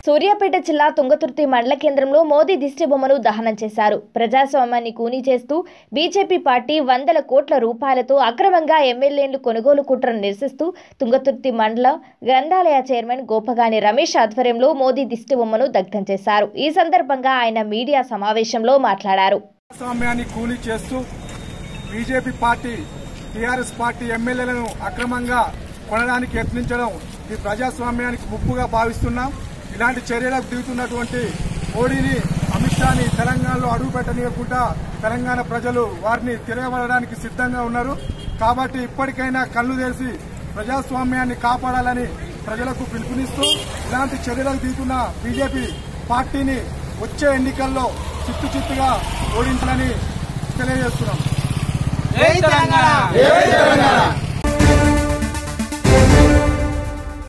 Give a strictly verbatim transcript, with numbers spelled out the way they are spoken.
సూర్యాపేట జిల్లా తుంగతుర్తి మండల కేంద్రంలో మోదీ దిష్టిబొమ్మను దహనం చేశారు. ప్రజాస్వామ్యాన్ని కూనీ చేస్తూ బీజేపీ పార్టీ వందల కోట్ల రూపాయలతో అక్రమంగా ఎమ్మెల్యేలు కొనుగోలు కుట్రను నిరసిస్తూ తుంగతుర్తి మండల గ్రంథాలయ చైర్మన్ గోపగాని రమేష్ ఆధ్వర్యంలో మోదీ దిష్టిబొమ్మను దగ్ధం చేశారు. ఈ సందర్భంగా ఆయన మీడియా సమావేశంలో మాట్లాడారు. ప్రజాస్వామ్యాన్ని కూనీ చేస్తూ బీజేపీ పార్టీ టీఆర్ఎస్ పార్టీ ఎమ్మెల్యేలను అక్రమంగా కొనడానికి యత్నించడం ఈ ప్రజాస్వామ్యానికి ముప్పుగా భావిస్తున్నాం. ఇలాంటి చర్యలకు దిగుతున్నటువంటి మోడీని, అమిత్ షాని తెలంగాణలో అడుగు పెట్టనీయకుండా తెలంగాణ ప్రజలు వారిని తిరగబడడానికి సిద్ధంగా ఉన్నారు. కాబట్టి ఇప్పటికైనా కళ్ళు తెరిచి ప్రజాస్వామ్యాన్ని కాపాడాలని ప్రజలకు పిలుపునిస్తూ ఇలాంటి చర్యలకు దిగుతున్న బీజేపీ పార్టీని వచ్చే ఎన్నికల్లో చిత్తు చిత్తుగా ఓడించాలని తెలియజేస్తున్నాం. జై తెలంగాణ.